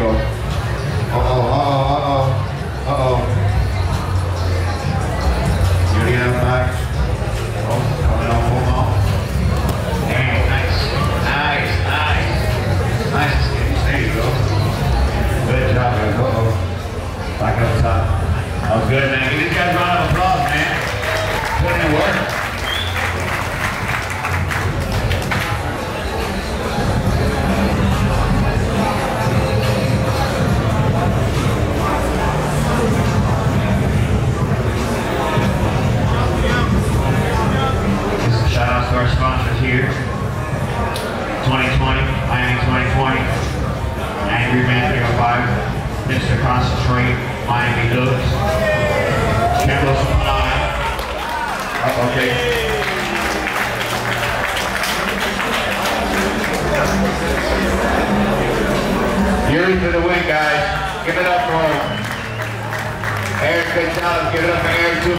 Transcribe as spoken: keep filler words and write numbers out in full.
go. Uh-oh, uh-oh, uh-oh, uh-oh. Yuri out back. Oh, coming off, hold on. Damn, nice. Nice, nice. Nice. There you go. Good job, guys. Uh-oh. Back up top. Oh, good, man. Give these guys a round of applause, man. Put in work. Our sponsors here, twenty twenty, Miami twenty twenty, Angry Man three oh five, Mister Concentrate, Miami Looks, Chemical Supply, oh, okay. Yuri for the win, guys. Give it up for him. Eric, good job. Give it up for Eric too.